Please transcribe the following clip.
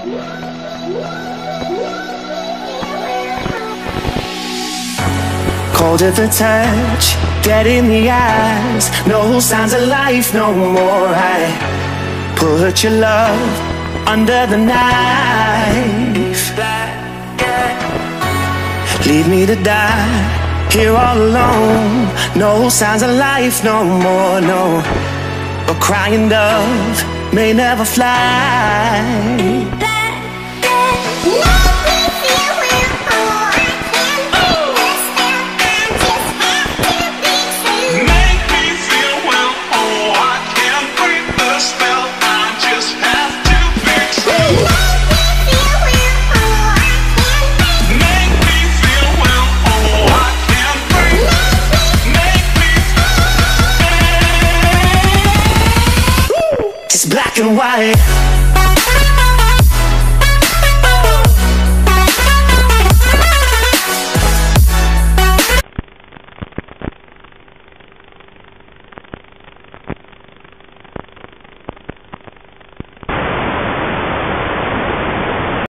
Cold at the touch, dead in the eyes, no signs of life no more. I put your love under the knife. Leave me to die here all alone. No signs of life no more, no. A crying dove may never fly.